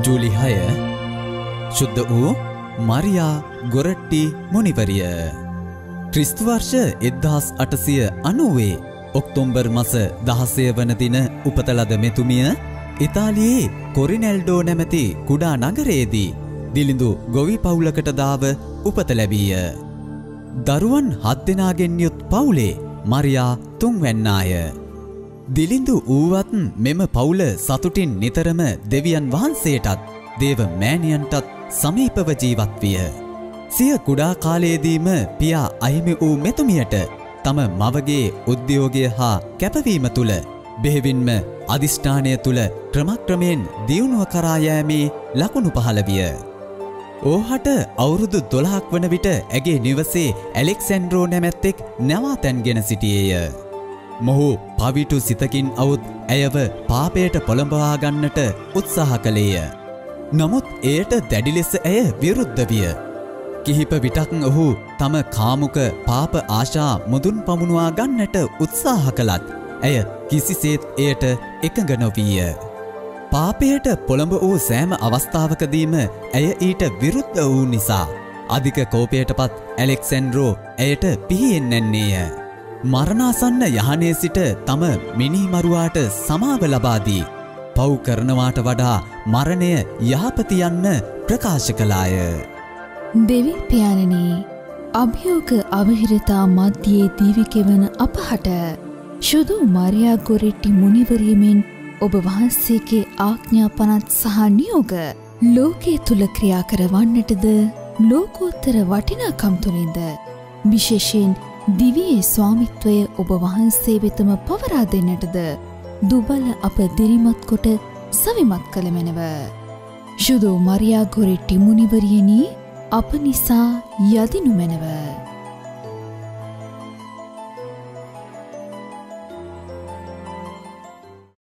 ජූලි 6 ශුද්ධ වූ මරියා ගොරට්ටි මුනිවරිය. ක්‍රිස්තු වර්ෂ 1890 ඔක්තෝබර් මාස 16 වන දින උපත ලද මෙතුමිය ඉතාලියේ කොරිනෙල්ඩෝ නැමැති කුඩා නගරයේදී දිලිඳු ගොවි පවුලකට දාව උපත ලැබීය. දරුවන් 7 දෙනාගෙන් යුත් පවුලේ මරියා තුන්වැන්නාය. දිලිඳු ඌවත් මෙම පවුල සතුටින් නිතරම දෙවියන් වහන්සේටත් දේව මෑණියන්ටත් සමීපව ජීවත් විය. සිය කුඩා කාලයේදීම පියා අහිමි වූ මෙතුමියට තම මවගේ උද්‍යෝගය හා කැපවීම තුළ බෙහෙවින්ම අධිෂ්ඨානය තුළ ක්‍රමක්‍රමයෙන් දියුණුව කරා යෑමේ ලකුණු පහළ විය. ඕහට අවුරුදු 12ක් වන විට ඇගේ නිවසේ ඇලෙක්සැන්ඩ්‍රෝ නැමැත්තෙක් නැවාතැන්ගෙන සිටියේය. මොහු පවිටු සිතකින් අවුත් ඇයව පාපයට පොළඹවා ගන්නට උත්සාහ කළේය. නමුත් එයට දැඩි ලෙස ඇය විරුද්ධ විය. කිහිප විටක් ඔහු තම කාමුක පාප ආශා මුදුන් පමුණවා ගන්නට උත්සාහ කළත් ඇය කිසිසේත් එයට එකඟ නොවීය. පාපයට පොළඹ වූ සෑම අවස්ථාවකදීම ඇය ඊට විරුද්ධ වූ නිසා අධික කෝපයටපත් ඇලෙක්සැන්ඩ්‍රෝ ඇයට පිහියෙන් නැන්නේය. මරණාසන්න යහනේ සිට තම මිනිමරුවාට සමාව ලබා දී පව් කරනවාට වඩා මරණය යහපති යන්න ප්‍රකාශ කළාය. දෙවි පියාණනි, අභියෝග අවහිරතා මධ්‍යයේ දීවිකෙවන අපහට ශුදු මරියා ගොරෙට්ටි මුනිවරියමෙන් ඔබ වහන්සේගේ ආඥා පනත් සහ නියෝග ලෝකයේ තුල ක්‍රියා කරවන්නටද ලෝකෝත්තර වටිනාකම් තුලින්ද විශේෂයෙන් දිවියේ ස්වාමිත්වය ඔබ වහන්සේ වෙතම පවරා දෙන්නටද දුබල අප දිරිමත් කොට සවිමත් කළ මැනව. ශුදු මරියා ගොරෙට්ටි මුනිවරියනි, අප නිසා යදිනු මැනව.